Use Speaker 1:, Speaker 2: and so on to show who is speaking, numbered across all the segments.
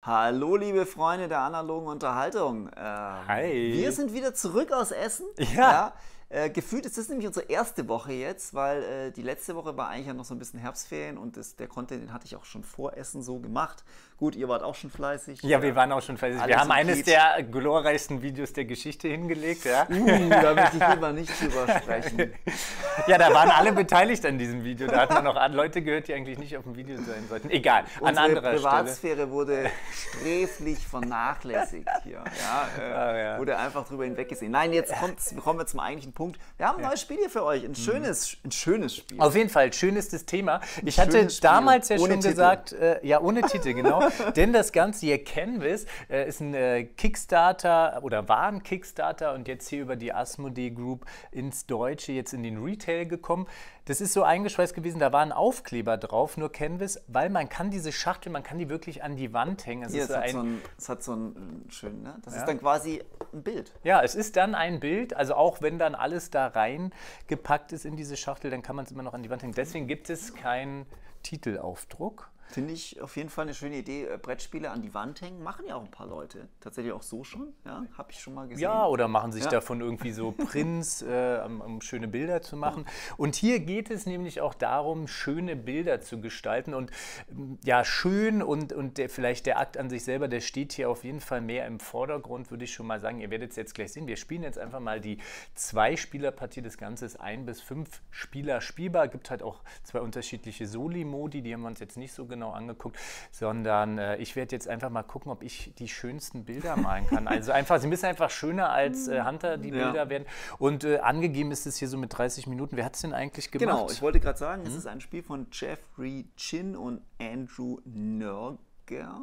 Speaker 1: Hallo, liebe Freunde der analogen Unterhaltung.
Speaker 2: Hi.
Speaker 1: Wir sind wieder zurück aus Essen.
Speaker 2: Ja.
Speaker 1: Gefühlt ist das nämlich unsere erste Woche jetzt, weil die letzte Woche war eigentlich ja noch so ein bisschen Herbstferien und der Content, den hatte ich auch schon vor Essen so gemacht. Gut, ihr wart auch schon fleißig.
Speaker 2: Ja, wir waren auch schon fleißig. Wir haben eines der glorreichsten Videos der Geschichte hingelegt. Ja?
Speaker 1: Da möchte ich lieber nicht drüber sprechen.
Speaker 2: Ja, da waren alle beteiligt an diesem Video. Da hat man noch Leute gehört, die eigentlich nicht auf dem Video sein sollten. Egal, an
Speaker 1: Unsere
Speaker 2: anderer
Speaker 1: Privatsphäre
Speaker 2: Stelle.
Speaker 1: wurde sträflich vernachlässigt hier. Ja, wurde einfach drüber hinweggesehen. Nein, jetzt kommen wir zum eigentlichen Punkt. Wir haben ein neues Spiel hier für euch. Ein schönes Spiel.
Speaker 2: Auf jeden Fall, schön ist das Thema. Ich hatte damals ja schon gesagt, ja, ohne Titel, genau. Denn das Ganze hier, Canvas, ist ein Kickstarter oder war ein Kickstarter und jetzt hier über die Asmodee Group ins Deutsche, jetzt in den Retail gekommen. Das ist so eingeschweißt gewesen, da war ein Aufkleber drauf, nur Canvas, weil man kann diese Schachtel, man kann die wirklich an die Wand hängen. Es
Speaker 1: hat so einen schönen, ne? Das ist dann quasi ein Bild.
Speaker 2: Ja, es ist dann ein Bild, also auch wenn dann alles da reingepackt ist in diese Schachtel, dann kann man es immer noch an die Wand hängen. Deswegen gibt es keinen Titelaufdruck.
Speaker 1: Finde ich auf jeden Fall eine schöne Idee. Brettspiele an die Wand hängen, machen ja auch ein paar Leute. Tatsächlich auch so schon, ja, habe ich schon mal gesehen.
Speaker 2: Ja, oder machen sich davon irgendwie so Prints, um schöne Bilder zu machen. Und hier geht es nämlich auch darum, schöne Bilder zu gestalten. Und ja, schön und vielleicht der Akt an sich selber, der steht hier auf jeden Fall mehr im Vordergrund, würde ich schon mal sagen. Ihr werdet es jetzt gleich sehen. Wir spielen jetzt einfach mal die 2-Spieler-Partie. Das Ganze ist 1 bis 5 Spieler spielbar. Es gibt halt auch 2 unterschiedliche Soli-Modi, die haben wir uns jetzt nicht so genau angeguckt, sondern ich werde jetzt einfach mal gucken, ob ich die schönsten Bilder malen kann. Also einfach, sie müssen einfach schöner als Hunter, die Bilder werden. Und angegeben ist es hier so mit 30 Minuten. Wer hat es denn eigentlich gemacht?
Speaker 1: Genau, ich wollte gerade sagen, es ist ein Spiel von Jeffrey Chin und Andrew Nörger.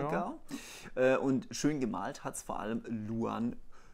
Speaker 1: Und schön gemalt hat es vor allem Luan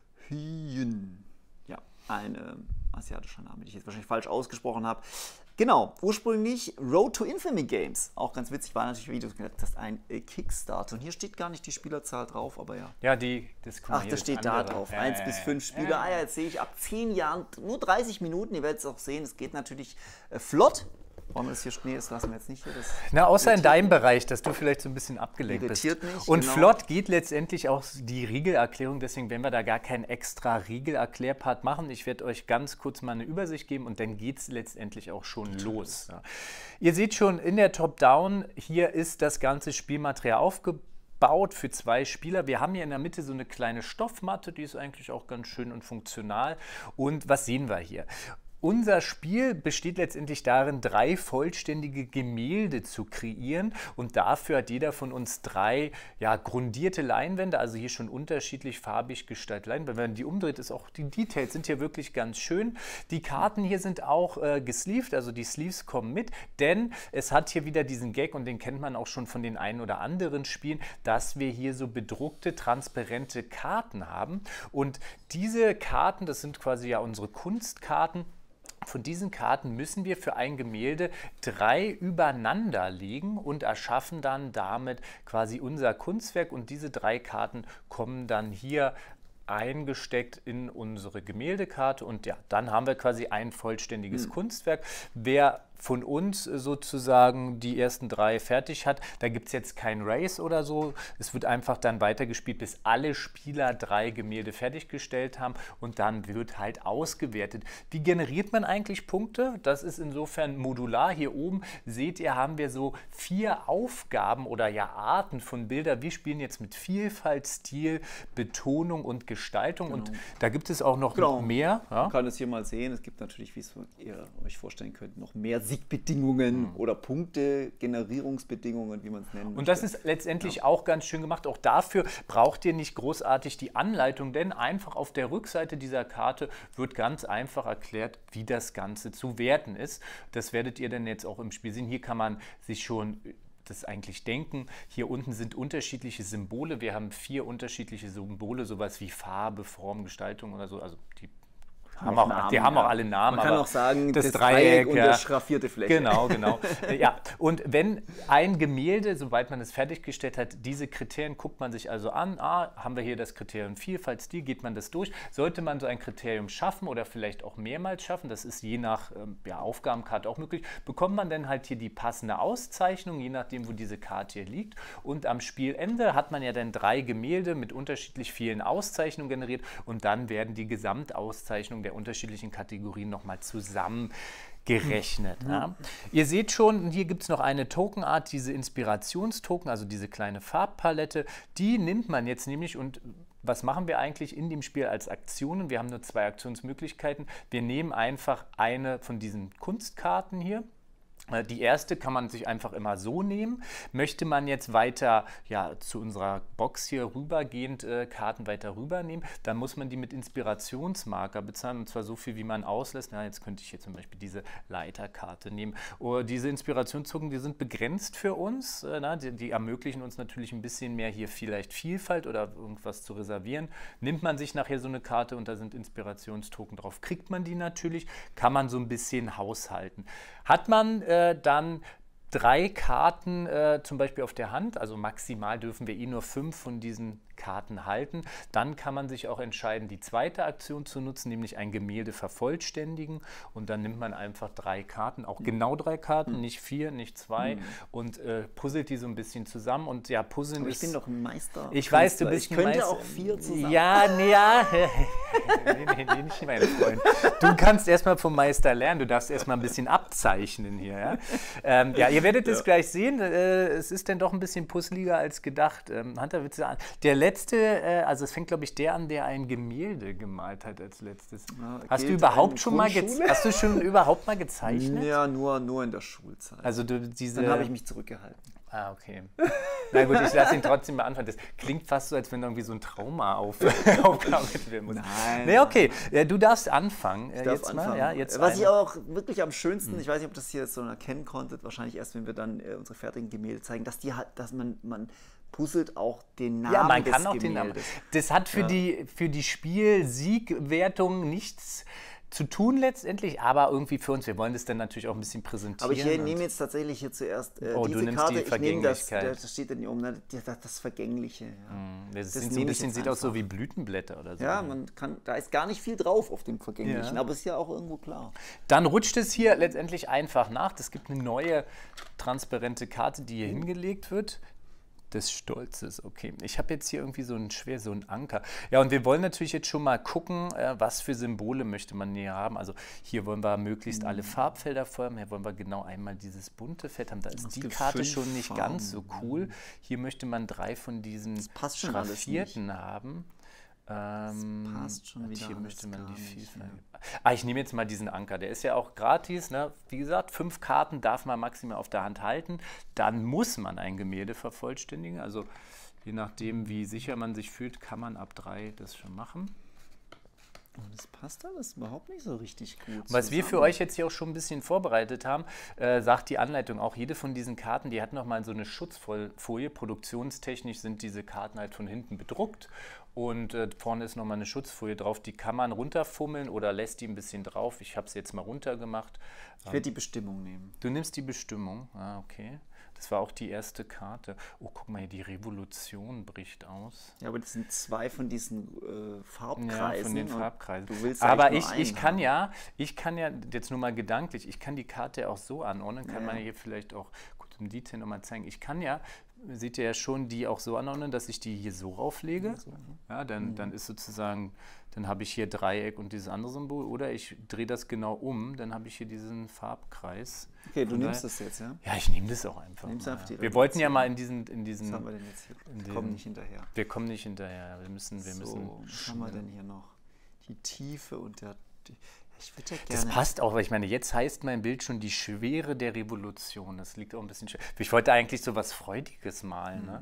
Speaker 1: Hyun. Ja, ein asiatischer Name, den ich jetzt wahrscheinlich falsch ausgesprochen habe. Genau, ursprünglich Road to Infamy Games. Auch ganz witzig, war natürlich Videos gesagt, das ist ein Kickstarter. Und hier steht gar nicht die Spielerzahl drauf, aber ja.
Speaker 2: Ja, das
Speaker 1: steht da drauf. 1 bis 5 Spieler. Ah ja, jetzt sehe ich ab 10 Jahren nur 30 Minuten. Ihr werdet es auch sehen, es geht natürlich flott. Warum ist hier Schnee? Das lassen wir jetzt nicht hier.
Speaker 2: Na, außer in deinem Bereich, dass du vielleicht so ein bisschen abgelenkt bist.
Speaker 1: Mich,
Speaker 2: und flott geht letztendlich auch die Riegelerklärung. Deswegen werden wir da gar keinen extra Riegelerklärpart machen. Ich werde euch ganz kurz mal eine Übersicht geben und dann geht es letztendlich auch schon los. Ja. Ihr seht schon in der Top-Down, hier ist das ganze Spielmaterial aufgebaut für 2 Spieler. Wir haben hier in der Mitte so eine kleine Stoffmatte, die ist eigentlich auch ganz schön und funktional. Und was sehen wir hier? Unser Spiel besteht letztendlich darin, 3 vollständige Gemälde zu kreieren und dafür hat jeder von uns 3 grundierte Leinwände, also hier schon unterschiedlich farbig gestaltet Leinwände. Wenn man die umdreht, ist auch die Details sind hier wirklich ganz schön. Die Karten hier sind auch gesleeved, also die Sleeves kommen mit, denn es hat hier wieder diesen Gag und den kennt man auch schon von den einen oder anderen Spielen, dass wir hier so bedruckte, transparente Karten haben und diese Karten, das sind quasi ja unsere Kunstkarten. Von diesen Karten müssen wir für ein Gemälde 3 übereinander legen und erschaffen dann damit quasi unser Kunstwerk und diese 3 Karten kommen dann hier eingesteckt in unsere Gemäldekarte und ja, dann haben wir quasi ein vollständiges Kunstwerk. Wer von uns sozusagen die ersten 3 fertig hat, da gibt es jetzt kein Race oder so. Es wird einfach dann weitergespielt, bis alle Spieler 3 Gemälde fertiggestellt haben und dann wird halt ausgewertet. Wie generiert man eigentlich Punkte? Das ist insofern modular. Hier oben seht ihr, haben wir so 4 Aufgaben oder ja Arten von Bildern. Wir spielen jetzt mit Vielfalt, Stil, Betonung und Gestaltung und da gibt es auch noch mehr. Ja?
Speaker 1: Man kann es hier mal sehen. Es gibt natürlich, wie ihr euch vorstellen könnt, noch mehr Siegbedingungen oder Punkte, Generierungsbedingungen, wie man es nennt.
Speaker 2: Und das ist letztendlich auch ganz schön gemacht. Auch dafür braucht ihr nicht großartig die Anleitung, denn einfach auf der Rückseite dieser Karte wird ganz einfach erklärt, wie das Ganze zu werten ist. Das werdet ihr dann jetzt auch im Spiel sehen. Hier kann man sich schon das eigentlich denken. Hier unten sind unterschiedliche Symbole. Wir haben 4 unterschiedliche Symbole, sowas wie Farbe, Form, Gestaltung oder so. Also die Die haben auch alle Namen.
Speaker 1: Man kann auch sagen,
Speaker 2: das
Speaker 1: Dreieck und
Speaker 2: ja.
Speaker 1: das schraffierte Fläche.
Speaker 2: Genau. Ja, und wenn ein Gemälde, sobald man es fertiggestellt hat, diese Kriterien guckt man sich also an. Haben wir hier das Kriterium Vielfaltsstil, geht man das durch. Sollte man so ein Kriterium schaffen oder vielleicht auch mehrmals schaffen, das ist je nach Aufgabenkarte auch möglich, bekommt man dann halt hier die passende Auszeichnung, je nachdem, wo diese Karte hier liegt. Und am Spielende hat man ja dann 3 Gemälde mit unterschiedlich vielen Auszeichnungen generiert und dann werden die Gesamtauszeichnungen der unterschiedlichen Kategorien nochmal zusammengerechnet. Ja. Ihr seht schon, hier gibt es noch eine Tokenart, diese Inspirationstoken, also diese kleine Farbpalette, die nimmt man jetzt nämlich und was machen wir eigentlich in dem Spiel als Aktionen? Wir haben nur 2 Aktionsmöglichkeiten. Wir nehmen einfach eine von diesen Kunstkarten hier. Die erste kann man sich einfach immer so nehmen. Möchte man jetzt weiter zu unserer Box hier rübergehend Karten weiter rübernehmen, dann muss man die mit Inspirationsmarker bezahlen, und zwar so viel, wie man auslässt. Jetzt könnte ich hier zum Beispiel diese Leiterkarte nehmen. Diese Inspirationstoken, die sind begrenzt für uns. Die ermöglichen uns natürlich ein bisschen mehr hier vielleicht Vielfalt oder irgendwas zu reservieren. Nimmt man sich nachher so eine Karte und da sind Inspirationstoken drauf, kriegt man die natürlich, kann man so ein bisschen haushalten. Hat man dann 3 Karten zum Beispiel auf der Hand, also maximal dürfen wir nur 5 von diesen Karten halten, dann kann man sich auch entscheiden, die zweite Aktion zu nutzen, nämlich ein Gemälde vervollständigen, und dann nimmt man einfach 3 Karten, auch genau 3 Karten, nicht 4, nicht 2 und puzzelt die so ein bisschen zusammen und Puzzeln
Speaker 1: Aber
Speaker 2: ist...
Speaker 1: ich bin doch ein Meister.
Speaker 2: Ich weiß, du bist
Speaker 1: ein Meister. Ich könnte auch 4 zusammen.
Speaker 2: Nee, nicht mein Freund. Du kannst erstmal vom Meister lernen, du darfst erstmal ein bisschen abzeichnen hier. Ja, ihr werdet es gleich sehen, es ist dann doch ein bisschen puzzliger als gedacht. Hunter, willst du an? Der letzte, also es fängt, glaube ich, der an, der ein Gemälde gemalt hat als letztes. Hast du überhaupt schon mal gezeichnet?
Speaker 1: Ja, nur in der Schulzeit.
Speaker 2: Also
Speaker 1: dann habe ich mich zurückgehalten.
Speaker 2: Okay. Na gut, ich lasse ihn trotzdem mal anfangen. Das klingt fast so, als wenn irgendwie so ein Trauma aufgearbeitet werden muss.
Speaker 1: Nein.
Speaker 2: Nee, okay. Du darfst anfangen.
Speaker 1: Ich darf anfangen.
Speaker 2: Mal. Ja,
Speaker 1: was ich auch wirklich am schönsten, ich weiß nicht, ob das hier so erkennen konntet, wahrscheinlich erst, wenn wir dann unsere fertigen Gemälde zeigen, dass man puzzelt auch den Namen des Gemäldes. Ja, man kann auch den Namen.
Speaker 2: Das hat für die Spiel-Siegwertung nichts zu tun letztendlich, aber irgendwie für uns, wir wollen das dann natürlich auch ein bisschen präsentieren.
Speaker 1: Aber ich nehme jetzt tatsächlich hier zuerst diese Karte. Die Vergänglichkeit. Das steht dann hier oben, das Vergängliche. Ja.
Speaker 2: Das sieht aus so wie Blütenblätter oder so.
Speaker 1: Ja, da ist gar nicht viel drauf auf dem Vergänglichen, aber ist ja auch irgendwo klar.
Speaker 2: Dann rutscht es hier letztendlich einfach nach. Es gibt eine neue transparente Karte, die hier hingelegt wird. Des Stolzes, okay. Ich habe jetzt hier irgendwie so einen Anker. Ja, und wir wollen natürlich jetzt schon mal gucken, was für Symbole möchte man hier haben. Also hier wollen wir möglichst alle Farbfelder voll haben. Hier wollen wir genau einmal dieses bunte Feld haben. Da ist die Karte schon nicht ganz so cool. Hier möchte man 3 von diesen Schraffierten haben.
Speaker 1: Das passt schon wieder.
Speaker 2: Hier möchte man die Vielfalt. Ich nehme jetzt mal diesen Anker. Der ist ja auch gratis. Ne? Wie gesagt, 5 Karten darf man maximal auf der Hand halten. Dann muss man ein Gemälde vervollständigen. Also je nachdem, wie sicher man sich fühlt, kann man ab 3 das schon machen.
Speaker 1: Und das passt alles überhaupt nicht so richtig gut.
Speaker 2: Was wir für euch jetzt hier auch schon ein bisschen vorbereitet haben, sagt die Anleitung auch, jede von diesen Karten, die hat nochmal so eine Schutzfolie. Produktionstechnisch sind diese Karten halt von hinten bedruckt. Und vorne ist nochmal eine Schutzfolie drauf, die kann man runterfummeln oder lässt die ein bisschen drauf. Ich habe es jetzt mal runter gemacht.
Speaker 1: Ich werde die Bestimmung nehmen.
Speaker 2: Du nimmst die Bestimmung, okay. Das war auch die erste Karte. Oh, guck mal hier, die Revolution bricht aus.
Speaker 1: Ja, aber das sind 2 von diesen Farbkreisen.
Speaker 2: Ja, von den Farbkreisen.
Speaker 1: Du willst
Speaker 2: aber ich kann ja, jetzt nur mal gedanklich, ich kann die Karte ja auch so anordnen, kann man hier vielleicht auch kurz im Detail nochmal zeigen. Ich kann ja, seht ihr ja schon, die auch so anordnen, dass ich die hier so rauflege. Ja, dann ist sozusagen, dann habe ich hier Dreieck und dieses andere Symbol, oder ich drehe das genau um, dann habe ich hier diesen Farbkreis.
Speaker 1: Okay, du nimmst das jetzt, ja?
Speaker 2: Ja, ich nehme das auch einfach. Wir wollten ja mal in diesen...
Speaker 1: Was haben wir denn jetzt hier? Wir kommen nicht hinterher.
Speaker 2: Wir kommen nicht hinterher. Wir müssen
Speaker 1: was haben wir denn hier noch? Die Tiefe und der... Ich würde ja gerne...
Speaker 2: Das passt auch, weil ich meine, jetzt heißt mein Bild schon die Schwere der Revolution. Das liegt auch ein bisschen schwer. Ich wollte eigentlich so was Freudiges malen, ne?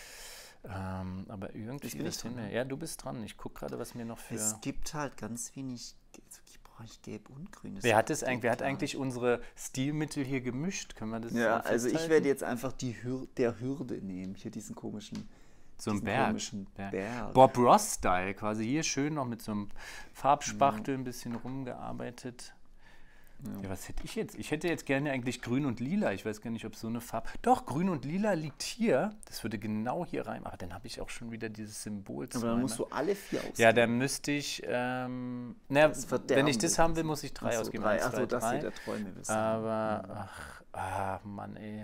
Speaker 2: Aber irgendwie... Ja, du bist dran. Ich gucke gerade, was mir noch für...
Speaker 1: Es gibt halt ganz wenig... Brauche ich gelb und grün.
Speaker 2: Wer hat eigentlich unsere Stilmittel hier gemischt? Können wir das
Speaker 1: also ich werde jetzt einfach der Hürde nehmen. Hier diesen komischen
Speaker 2: So ein
Speaker 1: diesen
Speaker 2: Berg.
Speaker 1: komischen Berg.
Speaker 2: Bob Ross-Style quasi. Hier schön noch mit so einem Farbspachtel ein bisschen rumgearbeitet. Ja, was hätte ich jetzt? Ich hätte jetzt gerne eigentlich grün und lila. Ich weiß gar nicht, ob so eine Farbe... Doch, grün und lila liegt hier. Das würde genau hier rein. Aber dann habe ich auch schon wieder dieses Symbol.
Speaker 1: Aber dann musst du alle 4 ausgeben.
Speaker 2: Ja, dann müsste ich... wenn ich das haben will, muss ich 3 ausgeben.
Speaker 1: 3.
Speaker 2: 1, 2,
Speaker 1: Achso, das
Speaker 2: 3.
Speaker 1: hier der Träume wissen.
Speaker 2: Aber, Mann, ey.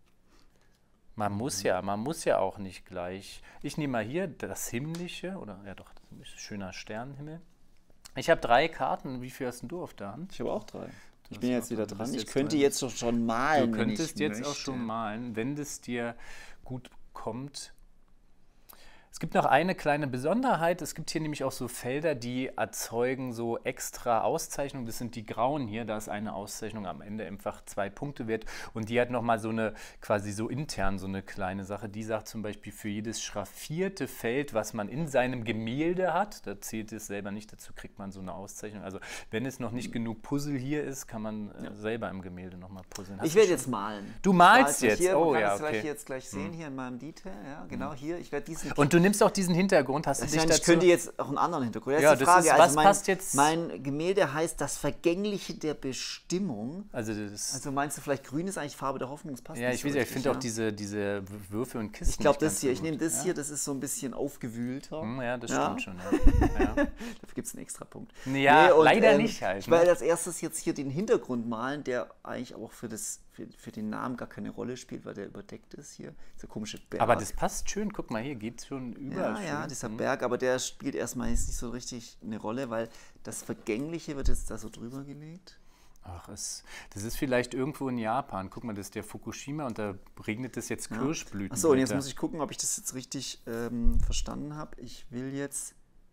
Speaker 2: Man muss ja auch nicht gleich. Ich nehme mal hier das Himmlische, oder ja doch, das ist ein schöner Sternenhimmel. Ich habe 3 Karten. Wie viel hast denn du auf der Hand?
Speaker 1: Ich habe auch 3. Ich bin jetzt wieder dran. Ich
Speaker 2: jetzt
Speaker 1: könnte
Speaker 2: dran.
Speaker 1: jetzt schon malen.
Speaker 2: Du könntest
Speaker 1: wenn ich
Speaker 2: jetzt
Speaker 1: möchte.
Speaker 2: auch schon malen, wenn das dir gut kommt. Es gibt noch eine kleine Besonderheit. Es gibt hier nämlich auch so Felder, die erzeugen so extra Auszeichnungen. Das sind die grauen hier. Da ist eine Auszeichnung am Ende einfach 2 Punkte wert. Und die hat nochmal so eine, quasi so intern so eine kleine Sache. Die sagt zum Beispiel, für jedes schraffierte Feld, was man in seinem Gemälde hat, da zählt es selber nicht, dazu kriegt man so eine Auszeichnung. Also wenn es noch nicht genug Puzzle hier ist, kann man selber im Gemälde nochmal puzzeln.
Speaker 1: Ich werde jetzt malen.
Speaker 2: Du malst jetzt?
Speaker 1: Hier,
Speaker 2: Oh
Speaker 1: man kann
Speaker 2: ja,
Speaker 1: es
Speaker 2: okay.
Speaker 1: jetzt gleich sehen, hier in meinem Detail. Ja, genau hier. Ich werde diesen...
Speaker 2: Und du nimmst auch diesen Hintergrund, hast du dich
Speaker 1: Ich
Speaker 2: dazu...
Speaker 1: könnte jetzt auch einen anderen Hintergrund.
Speaker 2: Ja,
Speaker 1: Jetzt die Frage,
Speaker 2: was
Speaker 1: also
Speaker 2: passt jetzt...
Speaker 1: mein Gemälde heißt das Vergängliche der Bestimmung.
Speaker 2: Also
Speaker 1: meinst du vielleicht grün ist eigentlich Farbe der Hoffnung? Das passt
Speaker 2: ja,
Speaker 1: nicht
Speaker 2: ich
Speaker 1: so
Speaker 2: weiß ja, ich
Speaker 1: richtig,
Speaker 2: finde auch diese Würfel und Kisten.
Speaker 1: Ich glaube,
Speaker 2: nicht
Speaker 1: das
Speaker 2: ganz
Speaker 1: hier,
Speaker 2: so
Speaker 1: ich nehme
Speaker 2: gut.
Speaker 1: das hier, das ist so ein bisschen aufgewühlter.
Speaker 2: Ja, das
Speaker 1: Ja.
Speaker 2: stimmt schon. Ja.
Speaker 1: Dafür gibt es einen extra Punkt.
Speaker 2: Ja,
Speaker 1: und,
Speaker 2: leider nicht halt.
Speaker 1: Ich werde als erstes jetzt hier den Hintergrund malen, der eigentlich auch für den Namen gar keine Rolle spielt, weil der überdeckt ist hier. Dieser komische Berg.
Speaker 2: Aber das passt schön. Guck mal, hier geht es schon überall.
Speaker 1: Ja, ja,
Speaker 2: schön.
Speaker 1: dieser Berg, aber der spielt erstmal jetzt nicht so richtig eine Rolle, weil das Vergängliche wird jetzt da so drüber gelegt.
Speaker 2: Ach, das ist vielleicht irgendwo in Japan. Guck mal, das ist der Fukushima und da regnet es jetzt Kirschblüten.
Speaker 1: Achso, und jetzt muss ich gucken, ob ich das jetzt richtig verstanden habe. Ich will jetzt...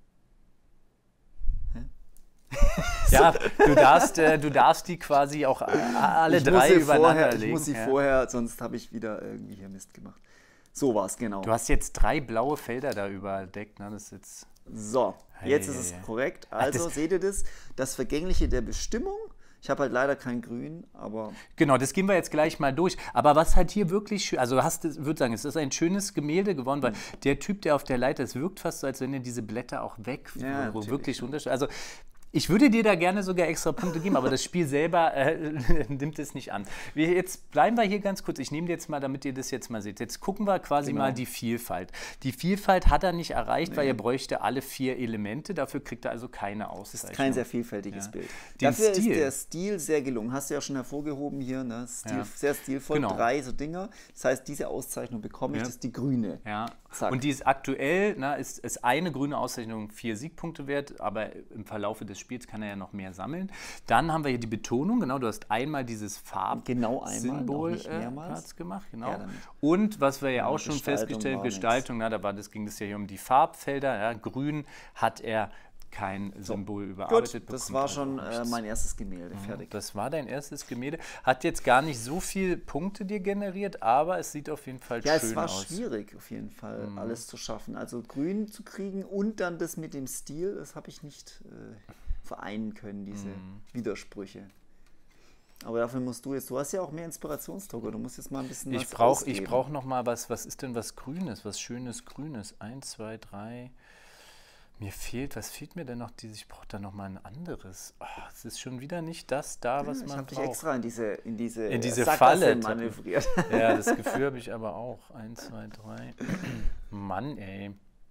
Speaker 2: Ja, du darfst die quasi auch alle 3 übereinander legen.
Speaker 1: Ich muss sie vorher, sonst habe ich wieder irgendwie hier Mist gemacht. So war es, genau.
Speaker 2: Du hast jetzt 3 blaue Felder da überdeckt. Ne? Das ist jetzt...
Speaker 1: So, jetzt ist es korrekt. Also, seht ihr das? Das Vergängliche der Bestimmung. Ich habe halt leider kein Grün, aber...
Speaker 2: Genau, das gehen wir jetzt gleich mal durch. Aber was halt hier wirklich schön, also würde sagen, es ist ein schönes Gemälde geworden, weil der Typ, der auf der Leiter ist, wirkt fast so, als wenn er diese Blätter auch weg,
Speaker 1: Ja,
Speaker 2: wo wirklich unterschiedlich. Also ich würde dir da gerne sogar extra Punkte geben, aber das Spiel selber nimmt es nicht an. Jetzt bleiben wir hier ganz kurz. Ich nehme dir jetzt mal, damit ihr das jetzt mal seht. Jetzt gucken wir quasi mal die Vielfalt. Die Vielfalt hat er nicht erreicht, weil er bräuchte alle 4 Elemente. Dafür kriegt er also keine Auszeichnung.
Speaker 1: Das ist kein sehr vielfältiges Bild.
Speaker 2: Den
Speaker 1: Dafür
Speaker 2: Stil.
Speaker 1: ist der Stil sehr gelungen. Hast du ja schon hervorgehoben hier. Ne? Sehr stilvoll.
Speaker 2: Genau.
Speaker 1: 3 so Dinger. Das heißt, diese Auszeichnung bekomme ich. Das ist die grüne.
Speaker 2: Ja.
Speaker 1: Zack.
Speaker 2: Und die ist aktuell, ist eine grüne Auszeichnung 4 Siegpunkte wert, aber im Verlaufe des Spiels kann er ja noch mehr sammeln. Dann haben wir hier die Betonung, genau, du hast einmal dieses Farbsymbol gemacht. Genau.
Speaker 1: Ja,
Speaker 2: und was wir ja auch schon
Speaker 1: Gestaltung
Speaker 2: festgestellt,
Speaker 1: war
Speaker 2: Gestaltung, ging es ja hier um die Farbfelder. Ja, grün hat er kein Symbol überarbeitet.
Speaker 1: Gut, das war schon mein erstes Gemälde. Fertig.
Speaker 2: Das war dein erstes Gemälde. Hat jetzt gar nicht so viele Punkte dir generiert, aber es sieht auf jeden Fall schön aus.
Speaker 1: Ja, es war schwierig auf jeden Fall, alles zu schaffen. Also grün zu kriegen und dann das mit dem Stil, das habe ich nicht vereinen können, diese Widersprüche. Aber dafür musst du hast ja auch mehr Inspirationsdruck, du musst jetzt mal ein bisschen
Speaker 2: Ich brauche noch mal was ist denn was Grünes, was schönes Grünes? 1, 2, 3... was fehlt mir denn noch? Ich brauche da noch mal ein anderes. Es ist schon wieder nicht das da, was man braucht.
Speaker 1: Ich habe dich extra in diese
Speaker 2: Sackgasse
Speaker 1: Falle manövriert.
Speaker 2: Ja, das Gefühl habe ich aber auch. 1, 2, 3. Mann, ey.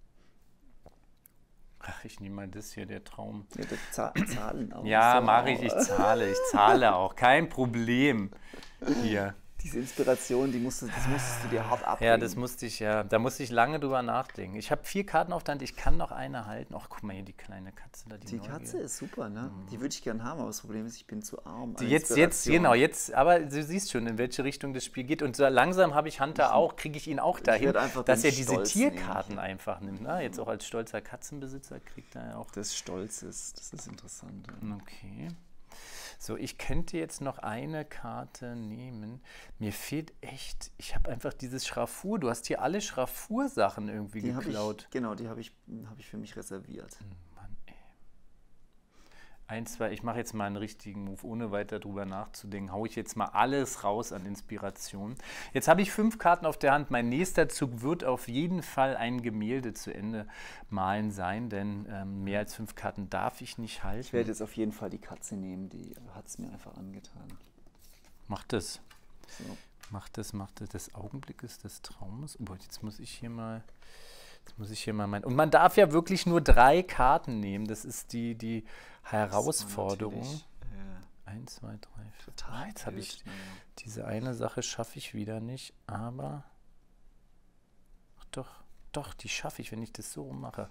Speaker 2: Ach, ich nehme mal das hier, der Traum.
Speaker 1: Ja, Zahlen auch.
Speaker 2: Ja,
Speaker 1: so.
Speaker 2: mache ich. Ich zahle auch. Kein Problem. Hier.
Speaker 1: Diese Inspiration, das musstest du dir hart abbringen.
Speaker 2: Ja, da musste ich lange drüber nachdenken. Ich habe 4 Karten auf der Hand, ich kann noch eine halten. Ach, guck mal hier, die kleine Katze da.
Speaker 1: Die Katze ist super, ne? Die würde ich gerne haben, aber das Problem ist, ich bin zu arm.
Speaker 2: Aber du siehst schon, in welche Richtung das Spiel geht. Und so langsam habe ich Hunter auch, kriege ich ihn auch dahin, dass er diese Tierkarten einfach nimmt. Na, jetzt auch als stolzer Katzenbesitzer kriegt er ja auch.
Speaker 1: Das Stolz ist, das ist interessant.
Speaker 2: Ja. Okay. So, ich könnte jetzt noch eine Karte nehmen. Mir fehlt echt, ich habe einfach dieses Schraffur. Du hast hier alle Schraffursachen irgendwie geklaut.
Speaker 1: Die habe ich für mich reserviert.
Speaker 2: Mann, 1, 2, ich mache jetzt mal einen richtigen Move, ohne weiter drüber nachzudenken. Hau ich jetzt mal alles raus an Inspiration. Jetzt habe ich 5 Karten auf der Hand. Mein nächster Zug wird auf jeden Fall ein Gemälde zu Ende malen sein, denn mehr als 5 Karten darf ich nicht halten.
Speaker 1: Ich werde jetzt auf jeden Fall die Katze nehmen, die hat es mir einfach angetan.
Speaker 2: Mach das.
Speaker 1: So.
Speaker 2: Mach das des Augenblickes des Traumes. Oh, jetzt muss ich hier mal mein. Und man darf ja wirklich nur 3 Karten nehmen. Das ist die Herausforderung. 1, 2, 3, 4.
Speaker 1: Total.
Speaker 2: Jetzt habe ich diese eine Sache schaffe ich wieder nicht, aber doch, die schaffe ich, wenn ich das so mache.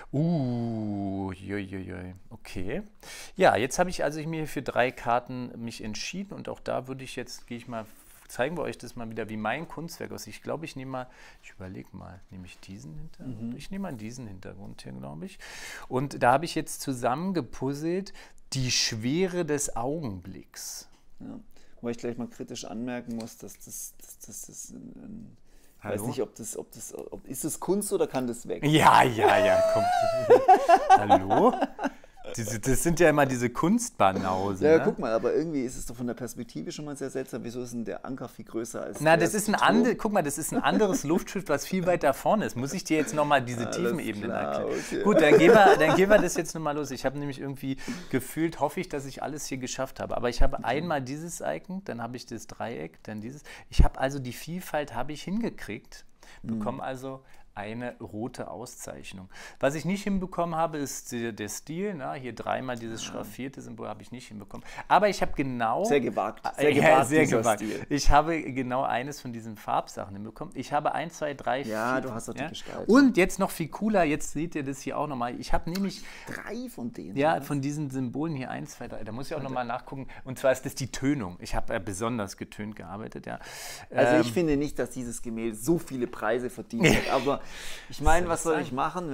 Speaker 2: Okay. Ja, jetzt habe ich also mir für 3 Karten mich entschieden und auch da würde ich jetzt, zeigen wir euch das mal wieder, wie mein Kunstwerk aussieht. Ich glaube, ich überlege mal, nehme ich diesen Hintergrund? Ich nehme mal diesen Hintergrund hier, glaube ich. Und da habe ich jetzt zusammengepuzzelt die Schwere des Augenblicks.
Speaker 1: Ja. Wo ich gleich mal kritisch anmerken muss, dass das ich weiß nicht, ist das Kunst oder kann das weg?
Speaker 2: Ja, komm. Hallo? Das sind ja immer diese Kunstbanausen.
Speaker 1: Ja,
Speaker 2: ne?
Speaker 1: Guck mal, aber irgendwie ist es doch von der Perspektive schon mal sehr seltsam. Wieso ist denn der Anker viel größer als
Speaker 2: Na,
Speaker 1: der
Speaker 2: das ist guck mal, das ist ein anderes Luftschiff, was viel weiter vorne ist. Muss ich dir jetzt nochmal diese Tiefenebenen erklären?
Speaker 1: Okay.
Speaker 2: Gut, dann gehen wir das jetzt nochmal los. Ich habe nämlich irgendwie gefühlt, hoffe ich, dass ich alles hier geschafft habe. Aber ich habe einmal dieses Icon, dann habe ich das Dreieck, dann dieses. Ich habe also die Vielfalt habe ich hingekriegt, bekomme also eine rote Auszeichnung. Was ich nicht hinbekommen habe, ist der Stil. Na, hier dreimal dieses schraffierte Symbol habe ich nicht hinbekommen. Aber ich habe genau...
Speaker 1: Sehr gewagt.
Speaker 2: Sehr gewagt. Stil. Ich habe genau eines von diesen Farbsachen hinbekommen. Ich habe 1, 2, 3, 4.
Speaker 1: Ja, du hast doch die Gestalt.
Speaker 2: Und jetzt noch viel cooler, jetzt seht ihr das hier auch nochmal. Ich habe nämlich...
Speaker 1: 3 von denen?
Speaker 2: Ja, von diesen Symbolen hier 1, 2, 3. Da muss ich auch nochmal nachgucken. Und zwar ist das die Tönung. Ich habe besonders getönt gearbeitet, ja.
Speaker 1: Also ich finde nicht, dass dieses Gemälde so viele Preise verdient hat, aber ich meine, was soll ich machen,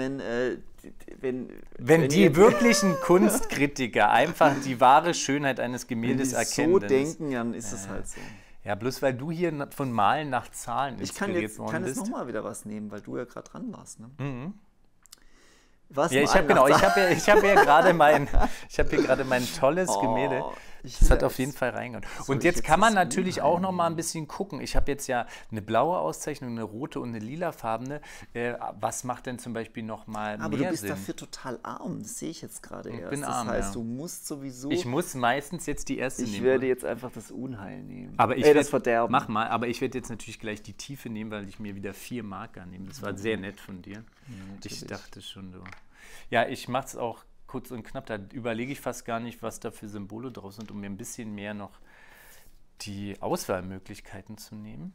Speaker 1: wenn
Speaker 2: die wirklichen Kunstkritiker einfach die wahre Schönheit eines Gemäldes erkennen.
Speaker 1: So denken, dann ist es halt so.
Speaker 2: Ja, bloß weil du hier von Malen nach Zahlen
Speaker 1: inspiriert worden bist. Ich kann jetzt nochmal wieder was nehmen, weil du ja gerade dran warst. Ne?
Speaker 2: Mhm.
Speaker 1: Was
Speaker 2: ja, ich habe hier gerade mein tolles Gemälde. Das hat auf jeden Fall reingehauen. Und jetzt kann man natürlich auch noch mal ein bisschen gucken. Ich habe jetzt ja eine blaue Auszeichnung, eine rote und eine lilafarbene. Was macht denn zum Beispiel noch mal mehr Sinn?
Speaker 1: Aber du bist dafür total arm. Das sehe ich jetzt gerade erst.
Speaker 2: Bin arm,
Speaker 1: das heißt, du musst sowieso...
Speaker 2: Ich muss meistens jetzt die erste nehmen.
Speaker 1: Ich werde jetzt einfach das Unheil nehmen.
Speaker 2: Aber
Speaker 1: das Verderben.
Speaker 2: Mach mal, aber ich werde jetzt natürlich gleich die Tiefe nehmen, weil ich mir wieder 4 Marker nehme. Das war sehr nett von dir. Ja, ich dachte schon, du... Ja, ich mache es auch kurz und knapp. Da überlege ich fast gar nicht, was da für Symbole drauf sind, um mir ein bisschen mehr noch die Auswahlmöglichkeiten zu nehmen.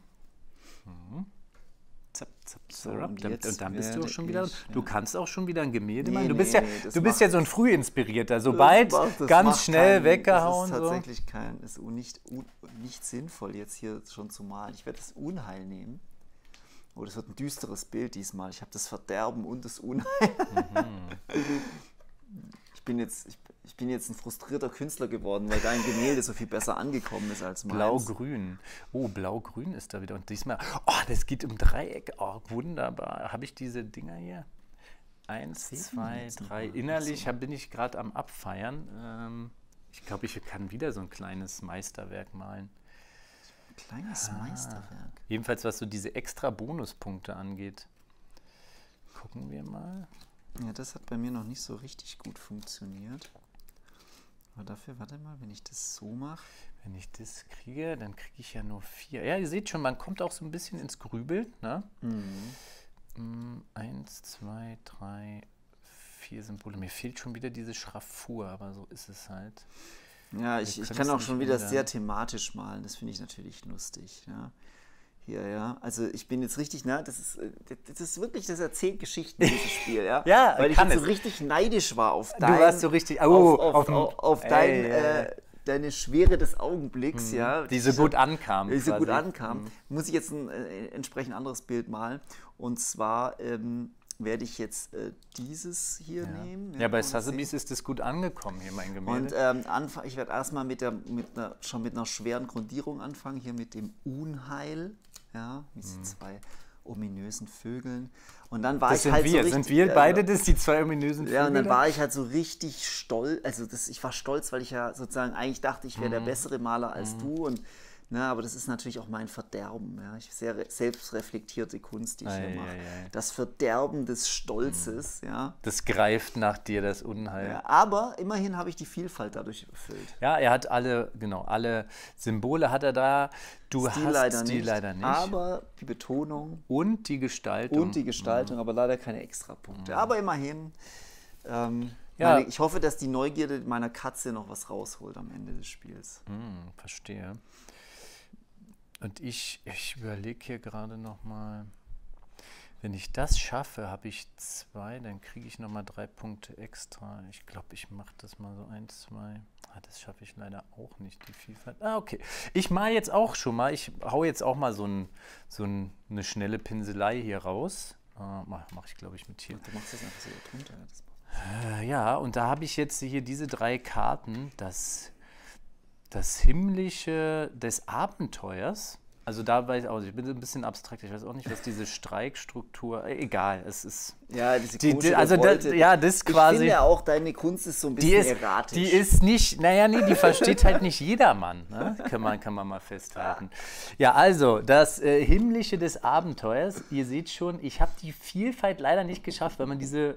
Speaker 2: Zap, zap, zap. Und dann bist du auch schon wieder... Du kannst auch schon wieder ein Gemälde machen. Du bist ja so ein Frühinspirierter. Sobald ganz schnell weggehauen.
Speaker 1: Das ist tatsächlich nicht sinnvoll, jetzt hier schon zu malen. Ich werde das Unheil nehmen. Oh, das wird ein düsteres Bild diesmal. Ich habe das Verderben und das Unheil. Ich bin jetzt ein frustrierter Künstler geworden, weil dein Gemälde so viel besser angekommen ist als meins.
Speaker 2: Blau-Grün. Oh, Blau-Grün ist da wieder. Und diesmal, das geht im Dreieck. Oh, wunderbar. Habe ich diese Dinger hier? 1, 2, 3. Innerlich bin ich gerade am Abfeiern. Ich glaube, ich kann wieder so ein kleines Meisterwerk malen.
Speaker 1: Kleines Meisterwerk.
Speaker 2: Jedenfalls, was so diese extra Bonuspunkte angeht. Gucken wir mal.
Speaker 1: Ja, das hat bei mir noch nicht so richtig gut funktioniert. Aber dafür, warte mal, wenn ich das so mache.
Speaker 2: Wenn ich das kriege, dann kriege ich ja nur 4. Ja, ihr seht schon, man kommt auch so ein bisschen ins Grübeln. Ne? 1, 2, 3, 4 Symbole. Mir fehlt schon wieder diese Schraffur, aber so ist es halt.
Speaker 1: Ja, ich kann auch schon wieder sehr thematisch malen. Das finde ich natürlich lustig. Ja. Hier, ja. Also ich bin jetzt richtig, das ist wirklich, das erzählt Geschichten, dieses Spiel. Ja,
Speaker 2: ja,
Speaker 1: weil ich jetzt so richtig neidisch war auf
Speaker 2: dein... Du warst so richtig...
Speaker 1: auf deine Schwere des Augenblicks, ja.
Speaker 2: Die so gut ankam.
Speaker 1: Die so gut ankam. Muss ich jetzt ein entsprechend anderes Bild malen. Und zwar... werde ich jetzt dieses hier nehmen.
Speaker 2: Ja, bei Sotheby's ist das gut angekommen, hier mein
Speaker 1: Gemälde. Und ich werde erstmal mit einer schweren Grundierung anfangen, hier mit dem Unheil. Ja, mit 2 ominösen Vögeln. Und dann war
Speaker 2: Das
Speaker 1: ich
Speaker 2: sind
Speaker 1: halt so
Speaker 2: wir.
Speaker 1: richtig...
Speaker 2: Sind wir beide das, die zwei ominösen Vögel?
Speaker 1: Ja, und dann war ich halt so richtig stolz, also ich war stolz, weil ich ja sozusagen eigentlich dachte, ich wäre der bessere Maler als du und aber das ist natürlich auch mein Verderben, ja, sehr selbstreflektierte Kunst, die ich hier mache. Das Verderben des Stolzes, ja.
Speaker 2: Das greift nach dir, das Unheil.
Speaker 1: Ja, aber immerhin habe ich die Vielfalt dadurch erfüllt.
Speaker 2: Ja, er hat alle Symbole hat er da. Du
Speaker 1: Stil
Speaker 2: hast
Speaker 1: leider
Speaker 2: Stil
Speaker 1: nicht,
Speaker 2: leider nicht.
Speaker 1: aber die Betonung
Speaker 2: Und die Gestaltung.
Speaker 1: Aber leider keine Extrapunkte. Aber immerhin,
Speaker 2: Ja.
Speaker 1: ich hoffe, dass die Neugierde meiner Katze noch was rausholt am Ende des Spiels.
Speaker 2: Verstehe. Und ich überlege hier gerade noch mal, wenn ich das schaffe, habe ich 2, dann kriege ich noch mal 3 Punkte extra. Ich glaube, ich mache das mal so 1, 2. Das schaffe ich leider auch nicht, die Vielfalt. Okay. Ich mache jetzt auch schon mal, ich hau jetzt auch mal so eine schnelle Pinselei hier raus. Mache ich, glaube ich, mit hier.
Speaker 1: Du machst das einfach so drunter.
Speaker 2: Ja, und da habe ich jetzt hier diese 3 Karten, das Himmlische des Abenteuers. Also da weiß ich auch nicht, ich bin so ein bisschen abstrakt, ich weiß auch nicht, was diese Streikstruktur, egal, es ist...
Speaker 1: Ja, diese
Speaker 2: das quasi...
Speaker 1: Ich finde auch, deine Kunst ist so ein bisschen erratisch.
Speaker 2: Die ist nicht, die versteht halt nicht jedermann, ne? Kann man mal festhalten. Ja, also, das Himmlische des Abenteuers, ihr seht schon, ich habe die Vielfalt leider nicht geschafft, weil man diese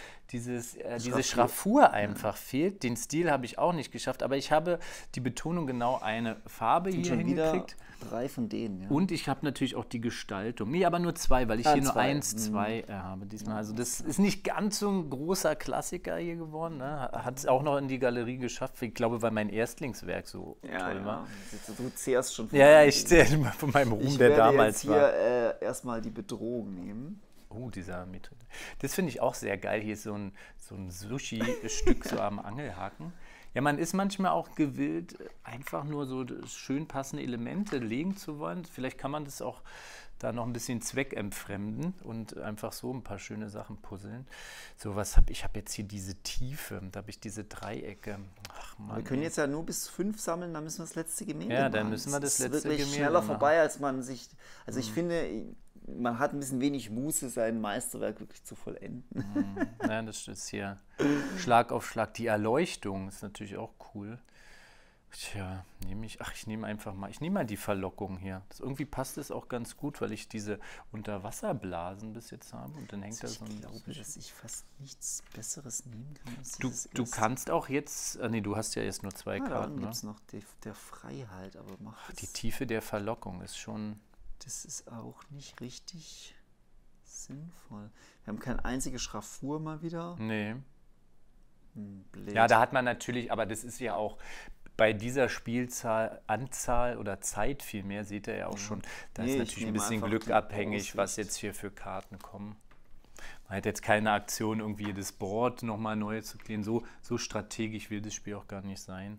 Speaker 2: Schraffur einfach fehlt. Den Stil habe ich auch nicht geschafft, aber ich habe die Betonung genau eine Farbe hier hingekriegt.
Speaker 1: 3 von denen, ja.
Speaker 2: Und ich habe natürlich auch die Gestaltung. Nee, aber nur 2, weil ich hier nur 1, 2 habe diesmal. Also das ist nicht ganz so ein großer Klassiker hier geworden. Ne? Hat es auch noch in die Galerie geschafft. Ich glaube, weil mein Erstlingswerk so toll war.
Speaker 1: Du zehrst schon von
Speaker 2: ich zehre immer von meinem Ruhm, der damals war.
Speaker 1: Ich werde jetzt hier erstmal die Bedrohung nehmen.
Speaker 2: Dieser Methode. Das finde ich auch sehr geil. Hier ist so ein Sushi-Stück so am Angelhaken. Ja, man ist manchmal auch gewillt, einfach nur so schön passende Elemente legen zu wollen. Vielleicht kann man das auch da noch ein bisschen zweckentfremden und einfach so ein paar schöne Sachen puzzeln. So, ich habe jetzt hier diese Tiefe, da habe ich diese Dreiecke. Ach Mann.
Speaker 1: Wir können jetzt ja nur bis 5 sammeln, dann müssen wir das letzte Gemälde machen.
Speaker 2: Ja, dann müssen wir das letzte Gemälde machen.
Speaker 1: Es ist wirklich schneller vorbei, als man sich... Also ich finde, man hat ein bisschen wenig Muße, sein Meisterwerk wirklich zu vollenden.
Speaker 2: Ja, das ist hier Schlag auf Schlag. Die Erleuchtung ist natürlich auch cool. Tja, ich nehme mal die Verlockung hier. Irgendwie passt es auch ganz gut, weil ich diese Unterwasserblasen bis jetzt habe und dann hängt da so ein...
Speaker 1: Ich glaube, dass ich fast nichts Besseres nehmen kann als
Speaker 2: Du kannst auch jetzt... du hast ja jetzt nur 2 Karten.
Speaker 1: Dann gibt es noch der Freiheit, aber
Speaker 2: die Tiefe der Verlockung ist schon...
Speaker 1: Das ist auch nicht richtig sinnvoll. Wir haben keine einzige Schraffur mal wieder.
Speaker 2: Nee.
Speaker 1: Blöd.
Speaker 2: Ja, da hat man natürlich, aber das ist ja auch bei dieser Spielzahl, Anzahl oder Zeit vielmehr, seht ihr ja auch schon, da ist natürlich ein bisschen Glück abhängig, was jetzt hier für Karten kommen. Man hat jetzt keine Aktion, irgendwie jedes Board nochmal neu zu klären. So strategisch will das Spiel auch gar nicht sein.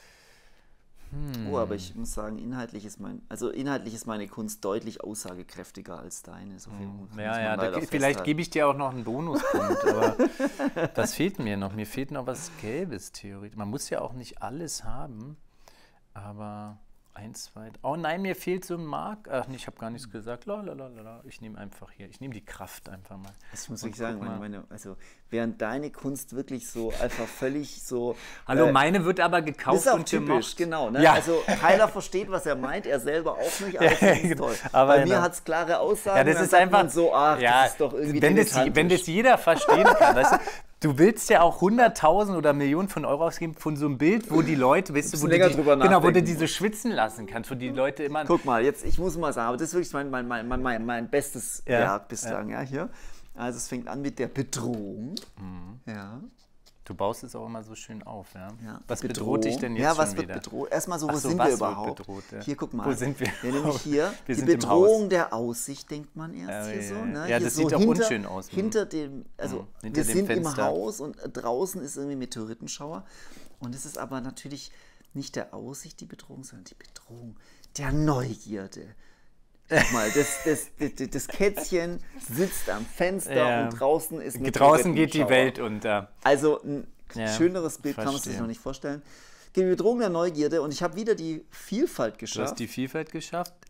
Speaker 1: Aber ich muss sagen, inhaltlich ist meine Kunst deutlich aussagekräftiger als deine. So viel
Speaker 2: vielleicht gebe ich dir auch noch einen Bonuspunkt, aber das fehlt mir noch. Mir fehlt noch was Gelbes, theoretisch. Man muss ja auch nicht alles haben, aber 1, 2... Oh nein, mir fehlt so ein Mark. Ach nee, ich habe gar nichts gesagt. Ich nehme einfach hier. Ich nehme die Kraft einfach mal.
Speaker 1: Ich muss wirklich sagen, während deine Kunst wirklich so einfach völlig so...
Speaker 2: Hallo, meine wird aber gekauft und
Speaker 1: typisch,
Speaker 2: gemacht.
Speaker 1: Genau. Ne?
Speaker 2: Ja.
Speaker 1: Also keiner versteht, was er meint, er selber auch nicht, aber das ist toll.
Speaker 2: Aber
Speaker 1: bei mir hat es klare Aussagen.
Speaker 2: Ja, das ist einfach
Speaker 1: so, das ist doch irgendwie
Speaker 2: wenn das jeder verstehen kann, weißt du willst ja auch 100.000 oder Millionen von Euro ausgeben von so einem Bild, wo die Leute, weißt du, wo du die so schwitzen lassen kannst, wo die Leute immer...
Speaker 1: Guck mal, jetzt, ich muss mal sagen, aber das ist wirklich mein bestes Werk bislang, ja, hier. Also es fängt an mit der Bedrohung. Ja.
Speaker 2: Du baust es auch immer so schön auf, ja? Was
Speaker 1: Bedrohung.
Speaker 2: Bedroht dich denn jetzt
Speaker 1: schon
Speaker 2: wieder?
Speaker 1: Ja, was wird bedroht? Erstmal so, wo sind wir überhaupt?
Speaker 2: Bedroht, ja.
Speaker 1: Hier, guck mal.
Speaker 2: Wo sind wir?
Speaker 1: Ja, nämlich hier,
Speaker 2: wir
Speaker 1: die
Speaker 2: sind
Speaker 1: Bedrohung der Aussicht, denkt man erst hier so. Ne?
Speaker 2: Ja,
Speaker 1: hier
Speaker 2: das
Speaker 1: so
Speaker 2: sieht auch unschön aus.
Speaker 1: Hinter dem, also
Speaker 2: hinter
Speaker 1: wir
Speaker 2: dem
Speaker 1: sind
Speaker 2: Fenster.
Speaker 1: im Haus und draußen ist irgendwie Meteoritenschauer. Und es ist aber natürlich nicht der Aussicht die Bedrohung, sondern die Bedrohung der Neugierde. Guck mal, das Kätzchen sitzt am Fenster und draußen ist
Speaker 2: draußen geht die Welt unter.
Speaker 1: Also ein schöneres Bild kann man sich noch nicht vorstellen. Die Bedrohung der Neugierde und ich habe wieder die Vielfalt geschafft.
Speaker 2: Du hast die Vielfalt geschafft.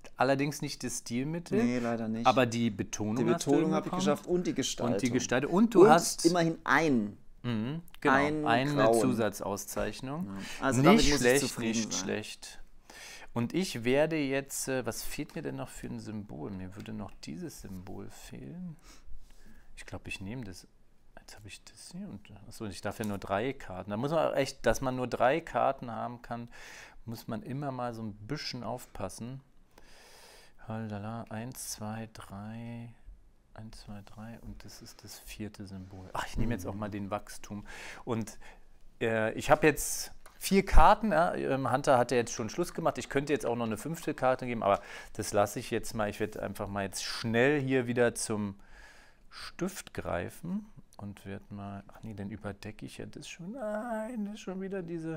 Speaker 2: allerdings nicht das Stilmittel.
Speaker 1: Nee, leider nicht.
Speaker 2: Aber die Betonung
Speaker 1: Die Betonung habe ich geschafft und die Gestaltung.
Speaker 2: Und die Gestaltung. Und du hast
Speaker 1: immerhin
Speaker 2: genau, eine
Speaker 1: Grauen.
Speaker 2: Zusatzauszeichnung.
Speaker 1: Ja. Also
Speaker 2: nicht
Speaker 1: damit muss ich
Speaker 2: schlecht,
Speaker 1: zufrieden
Speaker 2: nicht
Speaker 1: sein.
Speaker 2: schlecht. Und ich werde jetzt, was fehlt mir denn noch für ein Symbol? Mir würde noch dieses Symbol fehlen. Ich glaube, ich nehme das. Jetzt habe ich das hier. Achso, ich darf ja nur 3 Karten. Da muss man echt, dass man nur 3 Karten haben kann, muss man immer mal so ein bisschen aufpassen. Halala, 1, 2, 3. 1, 2, 3 und das ist das 4. Symbol. Ach, ich nehme jetzt auch mal den Wachstum. Und ich habe jetzt 4 Karten. Ja. Hunter hat ja jetzt schon Schluss gemacht. Ich könnte jetzt auch noch eine 5. Karte geben, aber das lasse ich jetzt mal. Ich werde einfach mal jetzt schnell hier wieder zum Stift greifen und werde mal. Ach nee, dann überdecke ich ja das schon. Nein, das ist schon wieder diese.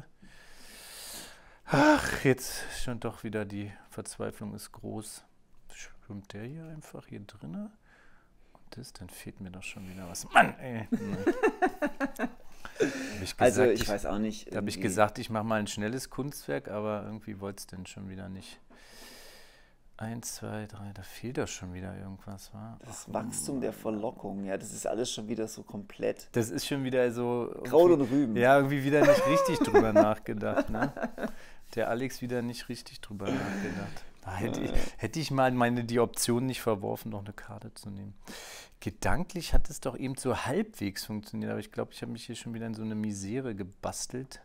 Speaker 2: Ach, jetzt schon doch wieder die Verzweiflung ist groß. Schwimmt der hier einfach hier drinne? Dann fehlt mir doch schon wieder was. Mann, ey.
Speaker 1: Also ich weiß auch nicht.
Speaker 2: Da habe ich gesagt, ich mache mal ein schnelles Kunstwerk, aber irgendwie wollte es denn schon wieder nicht. 1, 2, 3, da fehlt doch schon wieder irgendwas, wa?
Speaker 1: Das Wachstum der Verlockung, ja, das ist alles schon wieder so komplett.
Speaker 2: Das ist schon wieder so...
Speaker 1: Kraut und Rüben.
Speaker 2: Ja, irgendwie wieder nicht richtig drüber nachgedacht, ne? Der Alex wieder nicht richtig drüber nachgedacht. Da hätte ich mal die Option nicht verworfen, noch eine Karte zu nehmen. Gedanklich hat es doch eben so halbwegs funktioniert, aber ich glaube, ich habe mich hier schon wieder in so eine Misere gebastelt.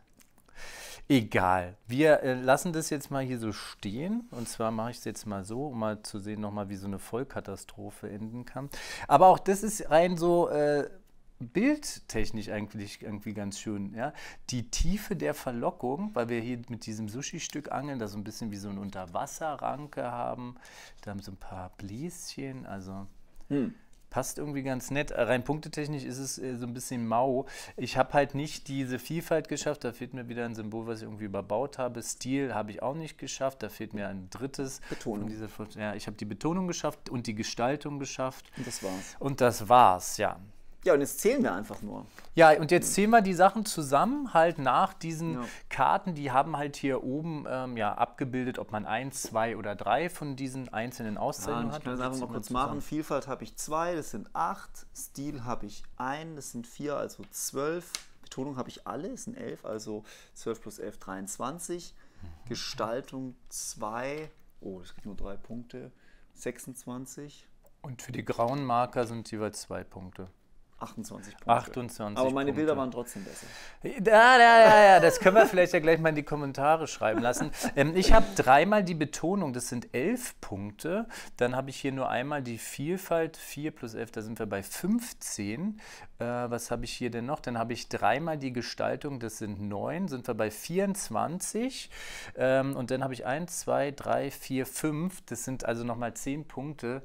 Speaker 2: Egal, wir lassen das jetzt mal hier so stehen und zwar mache ich es jetzt mal so, um mal zu sehen nochmal, wie so eine Vollkatastrophe enden kann. Aber auch das ist rein so bildtechnisch eigentlich irgendwie ganz schön. Ja? Die Tiefe der Verlockung, weil wir hier mit diesem Sushi-Stück angeln, da so ein bisschen wie so eine Unterwasserranke haben, da haben so ein paar Bläschen, also... Passt irgendwie ganz nett. Rein punktetechnisch ist es so ein bisschen mau. Ich habe halt nicht diese Vielfalt geschafft. Da fehlt mir wieder ein Symbol, was ich irgendwie überbaut habe. Stil habe ich auch nicht geschafft. Da fehlt mir ein drittes.
Speaker 1: Betonung.
Speaker 2: Ja, ich habe die Betonung geschafft und die Gestaltung geschafft.
Speaker 1: Und das war's.
Speaker 2: Und das war's, ja.
Speaker 1: Ja, und jetzt zählen wir einfach nur.
Speaker 2: Ja, und jetzt zählen wir die Sachen zusammen, halt nach diesen Karten, die haben halt hier oben abgebildet, ob man 1, 2 oder 3 von diesen einzelnen Auszeichnungen hat.
Speaker 1: Ich kann das einfach mal kurz machen. Vielfalt habe ich 2, das sind 8. Stil habe ich 1, das sind 4, also 12. Betonung habe ich alle, das sind 11, also 12 plus 11, 23. Gestaltung 2, das gibt nur 3 Punkte, 26.
Speaker 2: Und für die grauen Marker sind jeweils 2 Punkte.
Speaker 1: 28 Punkte.
Speaker 2: 28
Speaker 1: Aber meine
Speaker 2: Punkte.
Speaker 1: Bilder waren trotzdem besser.
Speaker 2: Ja, das können wir vielleicht ja gleich mal in die Kommentare schreiben lassen. Ich habe 3-mal die Betonung, das sind 11 Punkte. Dann habe ich hier nur einmal die Vielfalt, 4 plus 11, da sind wir bei 15. Was habe ich hier denn noch? Dann habe ich 3-mal die Gestaltung, das sind 9, sind wir bei 24. Und dann habe ich 1, 2, 3, 4, 5, das sind also nochmal 10 Punkte.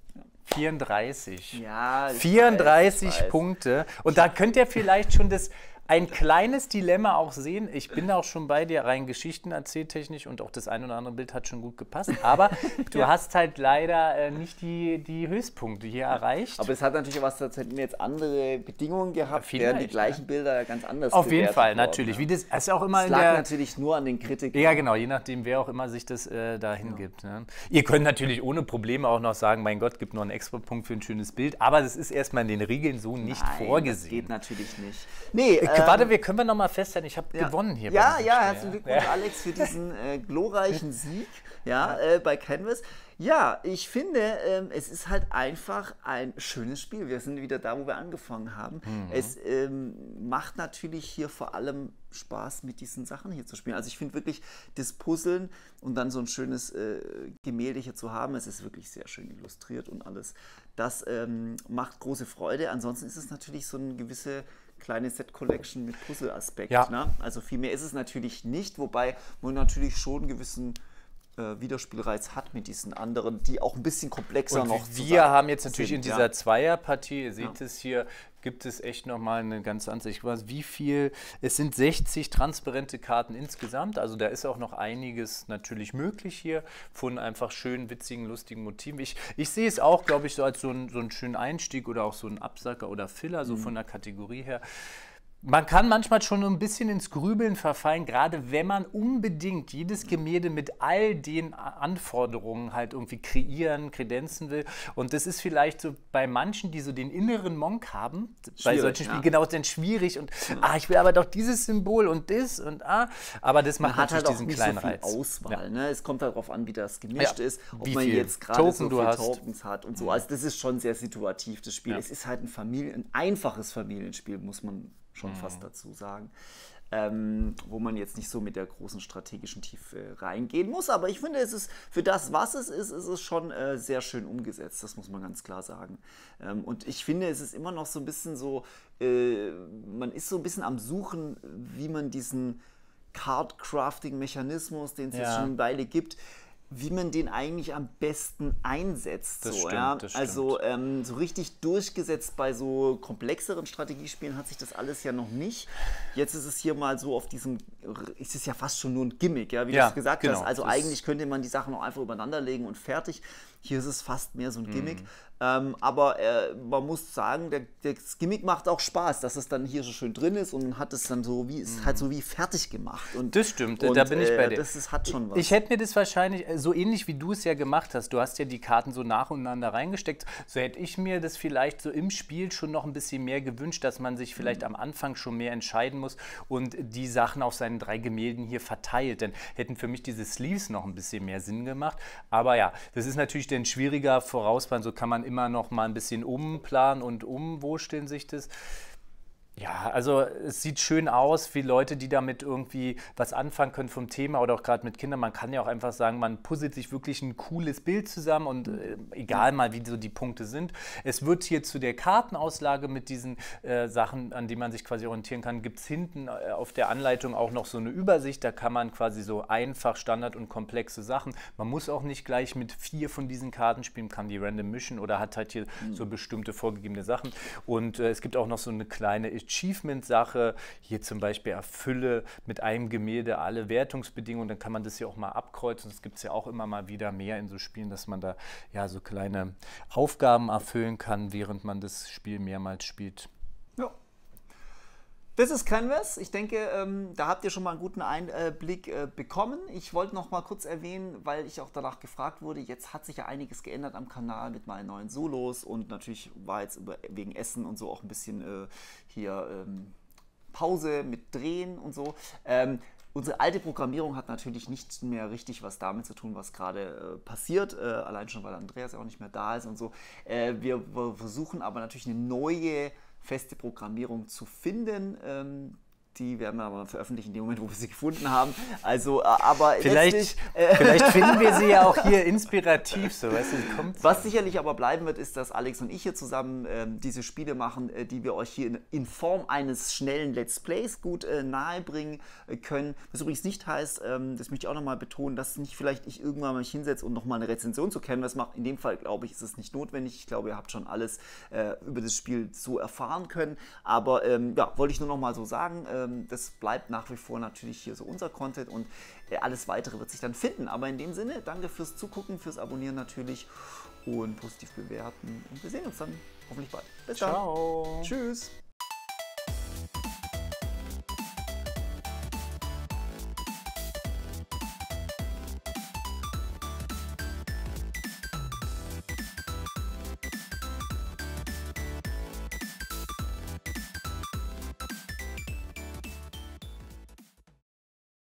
Speaker 2: 34.
Speaker 1: Ja,
Speaker 2: 34 Punkte. Und da könnt ihr vielleicht schon ein kleines Dilemma auch sehen. Ich bin da auch schon bei dir, rein Geschichten erzähltechnisch und auch das ein oder andere Bild hat schon gut gepasst. Aber du hast halt leider nicht die Höchstpunkte hier erreicht.
Speaker 1: Aber es hat natürlich was, als hätten wir jetzt andere Bedingungen gehabt, wären die gleichen Bilder ja ganz anders
Speaker 2: Auf jeden Fall,
Speaker 1: worden,
Speaker 2: natürlich.
Speaker 1: Ja.
Speaker 2: Wie das ist auch immer
Speaker 1: das lag natürlich nur an den Kritikern.
Speaker 2: Ja, genau, je nachdem, wer auch immer sich das dahin gibt. Ne? Ihr könnt natürlich ohne Probleme auch noch sagen, mein Gott, gibt noch einen Extrapunkt für ein schönes Bild. Aber das ist erstmal in den Regeln so nicht vorgesehen.
Speaker 1: Das geht natürlich nicht. Nee,
Speaker 2: warte, können wir noch mal festhalten, ich habe gewonnen hier.
Speaker 1: Ja, herzlichen Glückwunsch, Alex, für diesen glorreichen Sieg bei Canvas. Ja, ich finde, es ist halt einfach ein schönes Spiel. Wir sind wieder da, wo wir angefangen haben. Es macht natürlich hier vor allem Spaß, mit diesen Sachen hier zu spielen. Also ich finde wirklich, das Puzzeln und dann so ein schönes Gemälde hier zu haben, es ist wirklich sehr schön illustriert und alles. Das macht große Freude. Ansonsten ist es natürlich so eine gewisse kleine Set-Collection mit Puzzle-Aspekt.
Speaker 2: Ja.
Speaker 1: Ne? Also viel mehr ist es natürlich nicht, wobei man natürlich schon einen gewissen Wiederspielreiz hat mit diesen anderen, die auch ein bisschen komplexer
Speaker 2: und
Speaker 1: noch
Speaker 2: wir haben jetzt natürlich
Speaker 1: sind,
Speaker 2: in dieser Zweierpartie, ihr seht es hier, gibt es echt nochmal eine ganz andere, ich weiß wie viel, es sind 60 transparente Karten insgesamt, also da ist auch noch einiges natürlich möglich hier von einfach schönen, witzigen, lustigen Motiven. Ich sehe es auch, glaube ich, so als so einen schönen Einstieg oder auch so einen Absacker oder Filler, so von der Kategorie her. Man kann manchmal schon ein bisschen ins Grübeln verfallen, gerade wenn man unbedingt jedes Gemälde mit all den Anforderungen halt irgendwie kreieren, kredenzen will. Und das ist vielleicht so bei manchen, die so den inneren Monk haben, bei solchen Spielen genau dann schwierig und ich will aber doch dieses Symbol und das und aber das macht natürlich
Speaker 1: halt
Speaker 2: diesen kleinen
Speaker 1: so viel
Speaker 2: Reiz.
Speaker 1: Auswahl, ne? Es kommt darauf an, wie das gemischt ist, ob
Speaker 2: Wie
Speaker 1: man
Speaker 2: viel
Speaker 1: jetzt gerade so
Speaker 2: Token
Speaker 1: viele
Speaker 2: du hast.
Speaker 1: Tokens hat und so. Also das ist schon sehr situativ, das Spiel. Es ist halt ein einfaches Familienspiel, muss man schon fast dazu sagen. Wo man jetzt nicht so mit der großen strategischen Tiefe reingehen muss. Aber ich finde, es ist für das, was es ist schon sehr schön umgesetzt. Das muss man ganz klar sagen. Und ich finde, es ist immer noch so ein bisschen so, man ist so ein bisschen am Suchen, wie man diesen Card-Crafting-Mechanismus, den es jetzt schon eine Weile gibt, wie man den eigentlich am besten einsetzt.
Speaker 2: Das
Speaker 1: so,
Speaker 2: stimmt,
Speaker 1: ja?
Speaker 2: das stimmt.
Speaker 1: Also so richtig durchgesetzt bei so komplexeren Strategiespielen hat sich das alles ja noch nicht. Jetzt ist es hier mal so auf diesem, ist es ja fast schon nur ein Gimmick, ja, wie du es gesagt hast. Also eigentlich könnte man die Sachen auch einfach übereinander legen und fertig. Hier ist es fast mehr so ein Gimmick. Aber man muss sagen, das Gimmick macht auch Spaß, dass es dann hier so schön drin ist und hat es dann so wie, ist halt so wie fertig gemacht. Und,
Speaker 2: das stimmt, da bin ich bei dir.
Speaker 1: Hat schon was.
Speaker 2: Ich hätte mir das wahrscheinlich, so ähnlich wie du es ja gemacht hast, du hast ja die Karten so nacheinander reingesteckt, so hätte ich mir das vielleicht so im Spiel schon noch ein bisschen mehr gewünscht, dass man sich vielleicht am Anfang schon mehr entscheiden muss und die Sachen auf seinen 3 Gemälden hier verteilt. Denn hätten für mich diese Sleeves noch ein bisschen mehr Sinn gemacht. Aber ja, das ist natürlich dann schwieriger vorausplanen, so kann man immer noch mal ein bisschen umplanen und umwursteln sich das. Ja, also es sieht schön aus, wie Leute, die damit irgendwie was anfangen können vom Thema oder auch gerade mit Kindern. Man kann ja auch einfach sagen, man puzzelt sich wirklich ein cooles Bild zusammen und egal mal, wie so die Punkte sind. Es wird hier zu der Kartenauslage mit diesen Sachen, an denen man sich quasi orientieren kann, gibt es hinten auf der Anleitung auch noch so eine Übersicht. Da kann man quasi so einfach Standard und komplexe Sachen. Man muss auch nicht gleich mit 4 von diesen Karten spielen, kann die random mischen oder hat halt hier so bestimmte vorgegebene Sachen. Und es gibt auch noch so eine kleine Achievement-Sache, hier zum Beispiel erfülle mit einem Gemälde alle Wertungsbedingungen, dann kann man das ja auch mal abkreuzen. Das gibt es ja auch immer mal wieder mehr in so Spielen, dass man da ja so kleine Aufgaben erfüllen kann, während man das Spiel mehrmals spielt.
Speaker 1: Ja. Das ist Canvas. Ich denke, da habt ihr schon mal einen guten Einblick bekommen. Ich wollte noch mal kurz erwähnen, weil ich auch danach gefragt wurde, jetzt hat sich ja einiges geändert am Kanal mit meinen neuen Solos und natürlich war jetzt wegen Essen und so auch ein bisschen hier Pause mit Drehen und so. Unsere alte Programmierung hat natürlich nicht mehr richtig was damit zu tun, was gerade passiert, allein schon, weil Andreas ja auch nicht mehr da ist und so. Wir versuchen aber natürlich eine neue feste Programmierung zu finden. Die werden wir aber veröffentlichen in dem Moment, wo wir sie gefunden haben. Also, aber
Speaker 2: vielleicht finden wir sie ja auch hier inspirativ. So, weißt du,
Speaker 1: was sicherlich aber bleiben wird, ist, dass Alex und ich hier zusammen diese Spiele machen, die wir euch hier in Form eines schnellen Let's Plays gut nahebringen können. Was übrigens nicht heißt, das möchte ich auch nochmal betonen, dass nicht vielleicht ich irgendwann mal mich hinsetze und nochmal eine Rezension zu Canvas mache. In dem Fall, glaube ich, ist es nicht notwendig. Ich glaube, ihr habt schon alles über das Spiel so erfahren können. Aber ja, wollte ich nur nochmal so sagen, das bleibt nach wie vor natürlich hier so unser Content und alles Weitere wird sich dann finden. Aber in dem Sinne, danke fürs Zugucken, fürs Abonnieren natürlich und positiv bewerten. Und wir sehen uns dann hoffentlich bald. Bis dann.
Speaker 2: Ciao.
Speaker 1: Tschüss.